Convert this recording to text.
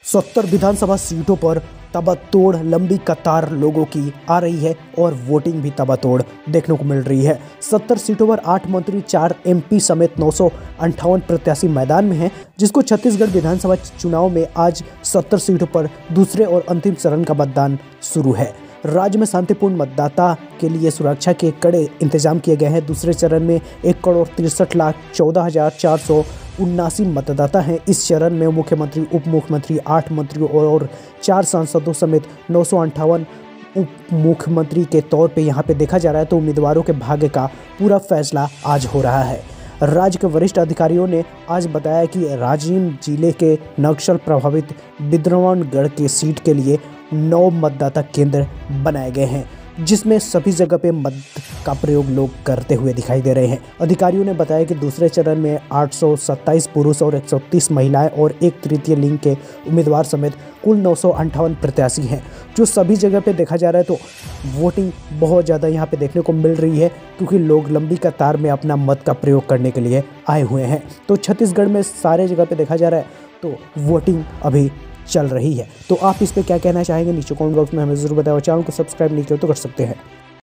70 विधानसभा सीटों पर तबातोड़ लंबी कतार लोगों की आ रही है और वोटिंग भी तबातोड़ देखने को मिल रही है। 70 सीटों पर 8 मंत्री 4 एमपी समेत 958 प्रत्याशी मैदान में हैं, जिसको छत्तीसगढ़ विधानसभा चुनाव में आज 70 सीटों पर दूसरे और अंतिम चरण का मतदान शुरू है। राज्य में शांतिपूर्ण मतदाता के लिए सुरक्षा के कड़े इंतजाम किए गए हैं। दूसरे चरण में 1,63,14,479 मतदाता हैं। इस चरण में मुख्यमंत्री, उप मुख्यमंत्री, 8 मंत्रियों और 4 सांसदों समेत 958 उप मुख्यमंत्री के तौर पे यहाँ पे देखा जा रहा है। तो उम्मीदवारों के भाग्य का पूरा फैसला आज हो रहा है। राज्य के वरिष्ठ अधिकारियों ने आज बताया कि राजिम जिले के नक्सल प्रभावित बिद्रवनगढ़ के सीट के लिए 9 मतदाता केंद्र बनाए गए हैं, जिसमें सभी जगह पे मत का प्रयोग लोग करते हुए दिखाई दे रहे हैं। अधिकारियों ने बताया कि दूसरे चरण में 827 पुरुष और 130 महिलाएं और 1/3 लिंग के उम्मीदवार समेत कुल 958 प्रत्याशी हैं, जो सभी जगह पे देखा जा रहा है। तो वोटिंग बहुत ज़्यादा यहाँ पे देखने को मिल रही है, क्योंकि लोग लंबी कतार में अपना मत का प्रयोग करने के लिए आए हुए हैं। तो छत्तीसगढ़ में सारे जगह पे देखा जा रहा है, तो वोटिंग अभी चल रही है। तो आप इस पे क्या कहना चाहेंगे, नीचे कमेंट बॉक्स में हमें ज़रूर बताएं और चैनल को सब्सक्राइब नहीं किया तो कर सकते हैं।